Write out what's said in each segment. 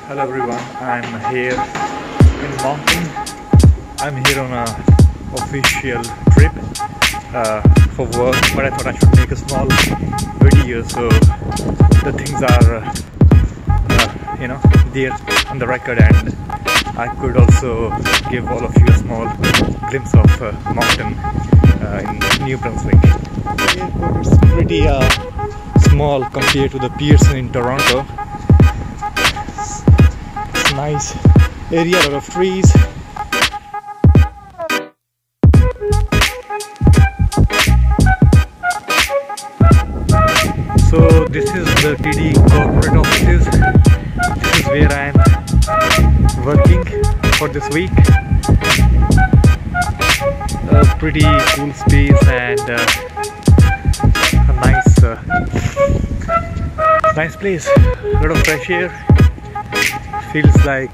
Hello everyone, I'm here in Moncton. I'm here on a official trip for work, but I thought I should make a small video so the things are there on the record, and I could also give all of you a small glimpse of Moncton in New Brunswick. The airport is pretty small compared to the Pearson in Toronto. Nice area, a lot of trees. So this is the TD corporate offices. This is where I am working for this week. A pretty cool space and a nice place. A lot of fresh air. Feels like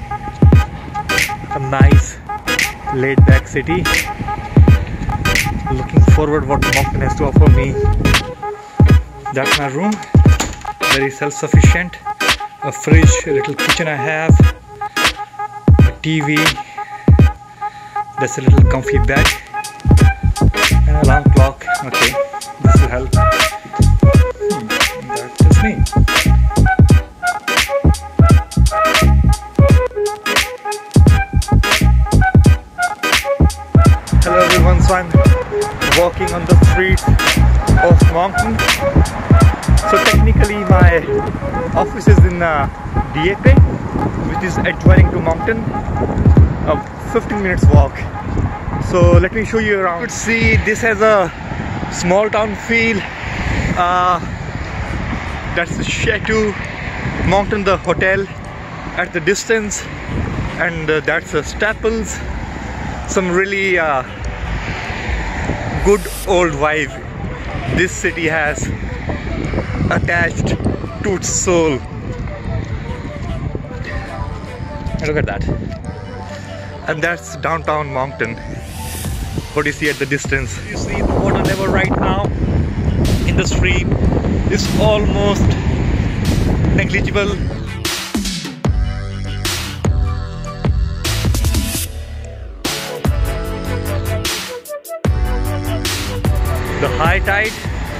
a nice laid-back city. Looking forward what Moncton has to offer me. That's my room, very self-sufficient. A fridge, a little kitchen I have, a TV, that's a little comfy bed, and an alarm clock. Okay, this will help. That's me. Hello everyone, so I'm walking on the streets of Moncton. So technically my office is in DAP, which is adjoining to Moncton, a 15 minutes walk. So let me show you around. You could see this has a small town feel. That's the Chateau Moncton, the hotel at the distance, and that's Staples. Some really good old vibe this city has attached to its soul. And look at that. And that's downtown Moncton. What do you see at the distance? You see the water level right now in the stream is almost negligible. The high tide,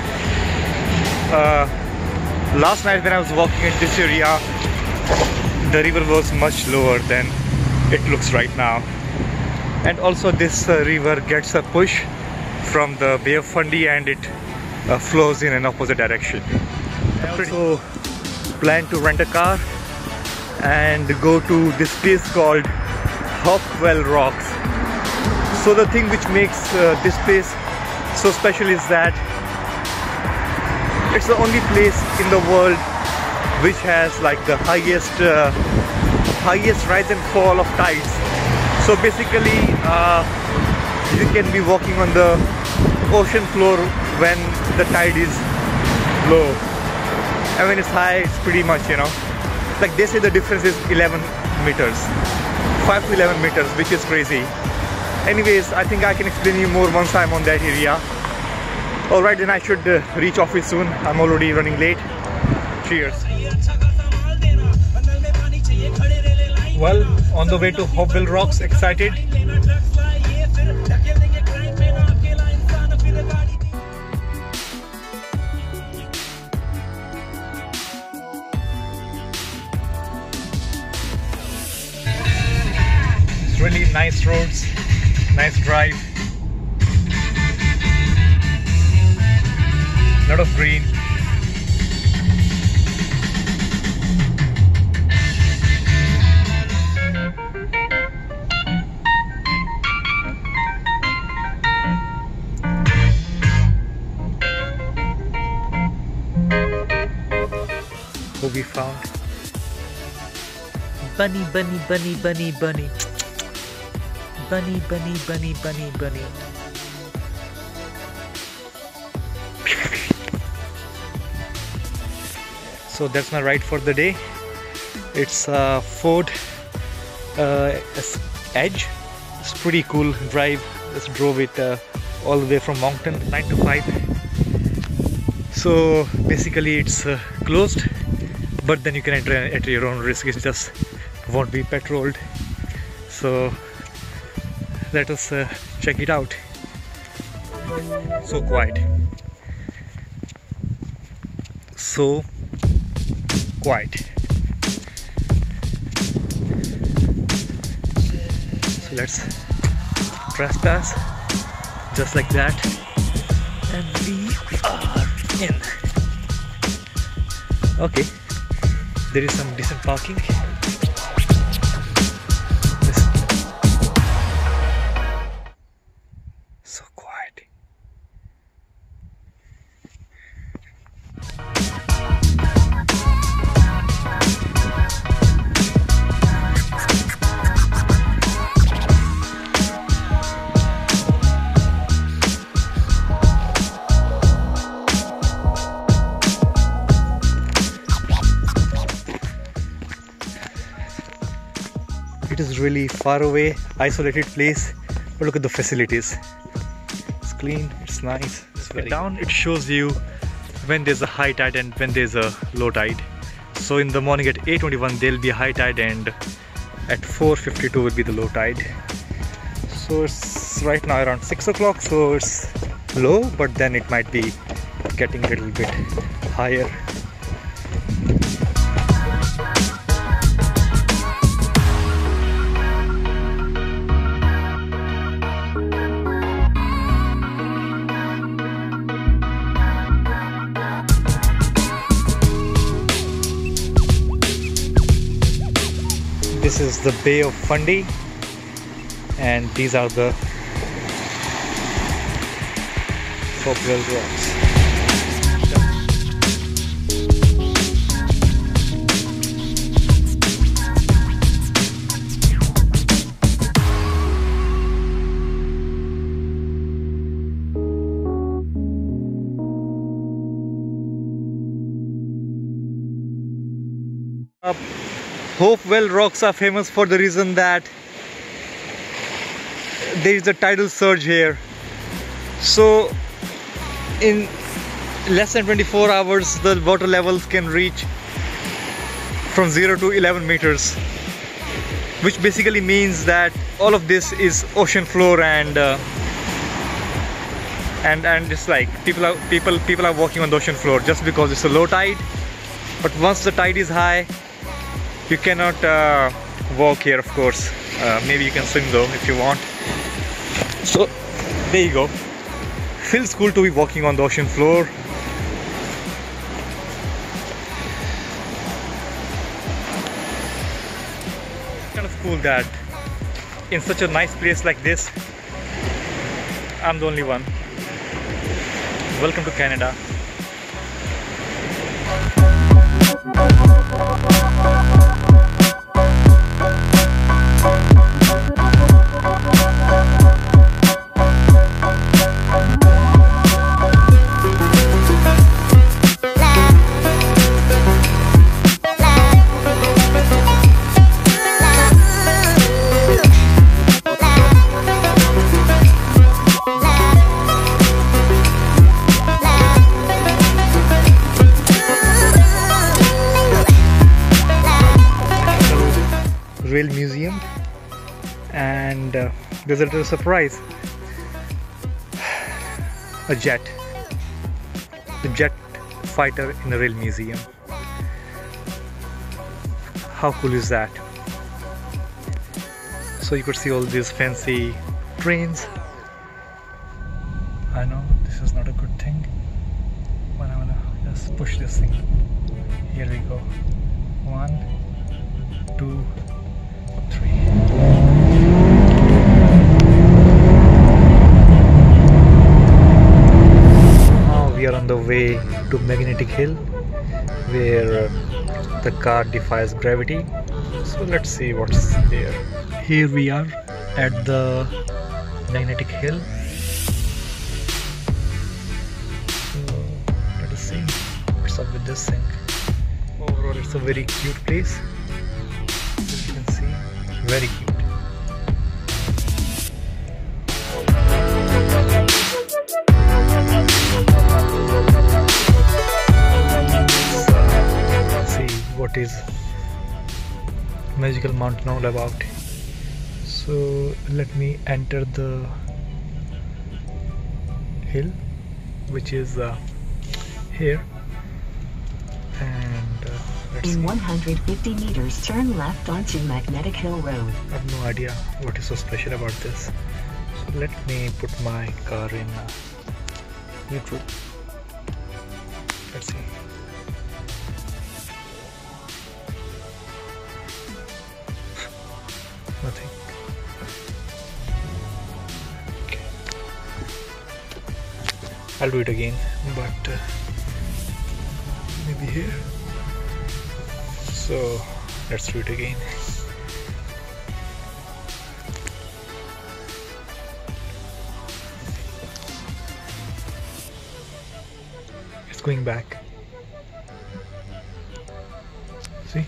last night when I was walking in this area, the river was much lower than it looks right now. And also this river gets a push from the Bay of Fundy and it flows in an opposite direction. I also plan to rent a car and go to this place called Hopewell Rocks. So the thing which makes this place so special is that it's the only place in the world which has like the highest rise and fall of tides. So basically you can be walking on the ocean floor when the tide is low, and when it's high it's pretty much, like they say the difference is 11 meters, 5 to 11 meters, which is crazy. Anyways, I think I can explain you more once I'm on that area. Alright, then I should reach office soon. I'm already running late. Cheers. Well, on the way to Hopewell Rocks, excited. It's really nice roads. Nice drive, lot of green. What we found? Bunny, bunny, bunny, bunny, bunny. Bunny, bunny, bunny, bunny, bunny. So that's my ride for the day. It's a Ford Edge. It's pretty cool drive. Just drove it all the way from Moncton, 9 to 5. So basically it's closed. but then you can enter at your own risk. It just won't be patrolled. So let us check it out. So quiet, so quiet. So let's trespass just like that, and we are in. Okay, there is some decent parking. So quiet. It is really far away, isolated place, but look at the facilities. It's clean, it's nice. It's very down. It shows you when there's a high tide and when there's a low tide. So in the morning at 8:21 there'll be a high tide, and at 4:52 will be the low tide. So it's right now around 6 o'clock, so it's low, but then it might be getting a little bit higher. This is the Bay of Fundy, and these are the Hopewell rocks. Hopewell rocks are famous for the reason that there is a tidal surge here. So in less than 24 hours the water levels can reach from 0 to 11 meters, which basically means that all of this is ocean floor, and it's like people are walking on the ocean floor just because it's a low tide. But once the tide is high, you cannot walk here, of course. Maybe you can swim though if you want. So there you go. Feels cool to be walking on the ocean floor. Kind of cool that in such a nice place like this, I'm the only one. Welcome to Canada. Rail museum, and there's a little surprise. A jet fighter in a rail museum. How cool is that? So you could see all these fancy trains. I know this is not a good thing, but I'm gonna just push this thing. Here we go. 1, 2, 3. Now we are on the way to Magnetic Hill, where the car defies gravity. So let's see what's there. Here we are at the Magnetic Hill. So let us see what's up with this thing. Overall, it's a very cute place. As you can see, very cute. Let's see what what is Magical Mountain all about. So let me enter the hill, which is here, and let's in see. 150 meters, turn left onto Magnetic Hill Road. I have no idea what is so special about this. So let me put my car in neutral. Let's see. Nothing. Okay. I'll do it again, but maybe here. So let's do it again. It's going back. See?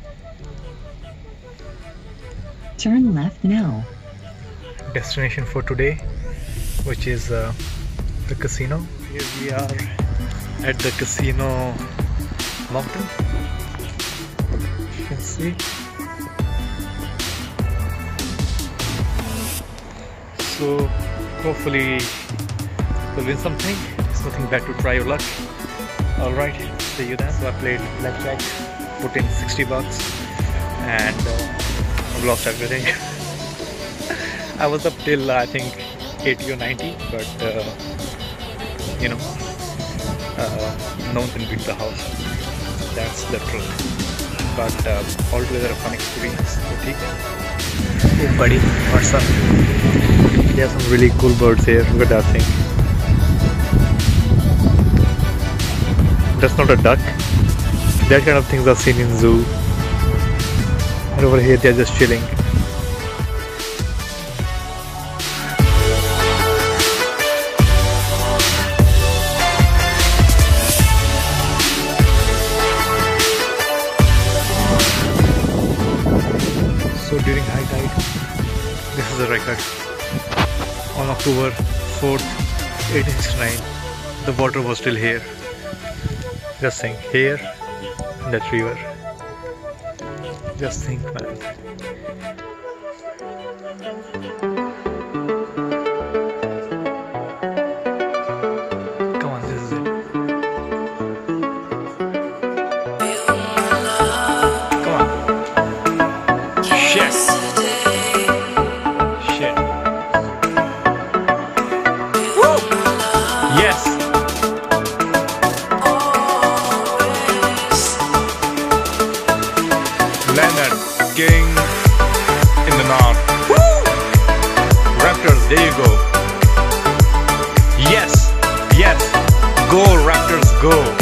Turn left now. Destination for today, which is the casino. Here we are at the casino Moncton. You can see. So hopefully we'll win something. There's nothing bad to try your luck. Alright, see you then. So I played blackjack, put in 60 bucks, and I've lost everything. I was up till I think 80 or 90, but you know, no one can beat the house. That's the truth. But altogether a fun experience. Oh buddy, what's up? There are some really cool birds here. Look at that thing. That's not a duck. That kind of things are seen in zoo. And over here they're just chilling. So during high tide, this is a record. On October 4th, 1869, the water was still here. Just think, here, in that river. Just think, man. Come on, this is it. Come on. Shit. Shit. Woo! Yes. King in the north. Woo! Raptors, there you go. Yes, yes. Go Raptors, go.